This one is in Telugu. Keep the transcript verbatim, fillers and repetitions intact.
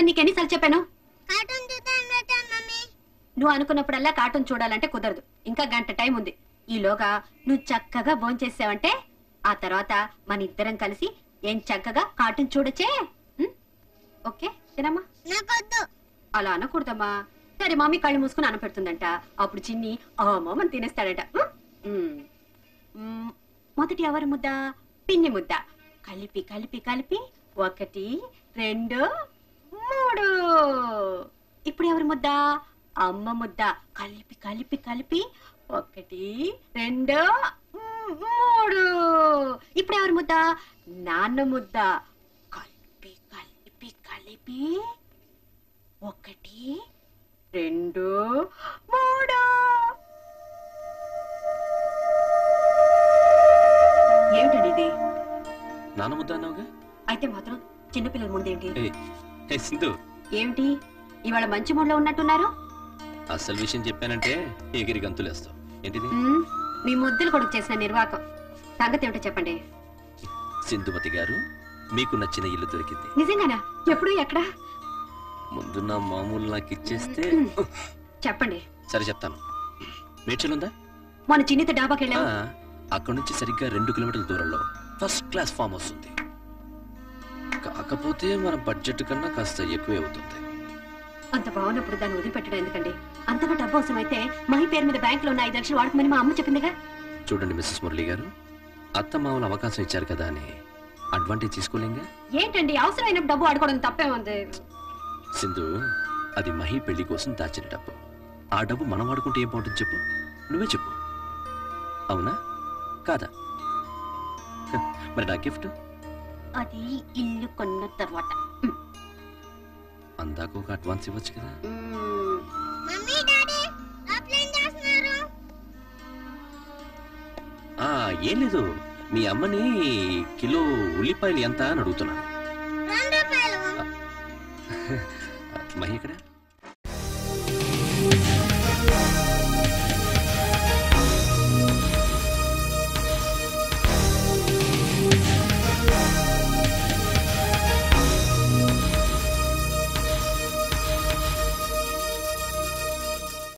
చూడమని నీకు ఎన్నిసార్లు చెప్పాను? నువ్వు అనుకున్నప్పుడల్లా కార్టూన్ చూడాలంటే కుదరదు. ఇంకా గంట టైం ఉంది. ఈలోగా నువ్వు చక్కగా భోంచేసావంటే ఆ తర్వాత మన ఇద్దరం కలిసి ఏం చక్కగా కార్టూన్ చూడొచ్చే. ఓకే తినమ్మా. అలా అనకూడదమ్మా. సరే మమ్మీ కళ్ళు మూసుకుని అన్న పెడుతుందంట. అప్పుడు చిన్ని ఆ మమ్మని తినేస్తాడట. మొదటి ఎవరి ముద్ద? పిన్ని ముద్ద. కలిపి కలిపి కలిపి ఒకటి రెండు మూడు. ఇప్పుడు ఎవరి ముద్ద? అమ్మ ముద్ద. కలిపి కలిపి కలిపి ఒకటి రెండు మూడు. ఇప్పుడు ఎవరి ముద్ద? నాన్న ముద్ద. కలిపి కలిపి కలిపి ఒకటి రెండు మూడు. ఏమిటండి ఇది? నాన్న ముద్ద అన్నావుగా? అయితే మాత్రం చిన్నపిల్లల ముందేంటి? సింధు ఏమిటి ఇవాళ మంచి మూడ్లో ఉన్నట్టున్నారు? అసలు విషయం చెప్పానంటే ఎగిరి గంతులేస్తావు. ఏంటిది? మీ ముద్దులు కొడుకు చేసిన నిర్వాకం. సంగతి ఏమిటో చెప్పండి. సింధుమతి గారు, మీకు నచ్చిన ఇల్లు దొరికింది. నిజంగానా? ఎప్పుడు ఎక్కడ? ముందు నా మామూలు నాకు ఇచ్చేస్తే. చెప్పండి. సరే చెప్తాను. మేడ్చలుందా? మన చిన్నిత డాబాకి వెళ్ళావా? అక్కడి నుంచి సరిగ్గా రెండు కిలోమీటర్ల దూరంలో ఫస్ట్ క్లాస్ ఫామ్ హౌస్ ఉంది. కాకపోతే మన బడ్జెట్ కన్నా కాస్త ఎక్కువే అవుతుంది. అంత బాగున్నప్పుడు దాన్ని వదిలిపెట్టడం ఎందుకండి? అంతగా డబ్బు అవసరం అయితే మహి పేరు మీద బ్యాంక్ లో ఉన్న ఐదు లక్షలు వాడుకోమని మా అమ్మ చెప్పిందిగా. చూడండి మిస్సెస్ మురళి గారు, అత్త మామూలు అవకాశం ఇచ్చారు కదా అని అడ్వాంటేజ్ తీసుకోలేంగా. ఏంటండి అవసరమైనప్పుడు డబ్బు ఆడుకోవడం తప్పే ఉంది. సింధు, అది మహి పెళ్లి కోసం దాచిన డబ్బు. ఆ డబ్బు మనం వాడుకుంటే ఏం బాగుంటుంది చెప్పు? నువ్వే చెప్పు. అవునా కాదా? మరి నా గిఫ్ట్? అది ఇల్లు కొన్న తర్వాత. అందాక ఒక అడ్వాన్స్ ఇవ్వచ్చు కదా. ఏం లేదు, మీ అమ్మని కిలో ఉల్లిపాయలు ఎంత అని అడుగుతున్నా. మహి ఎక్కడ?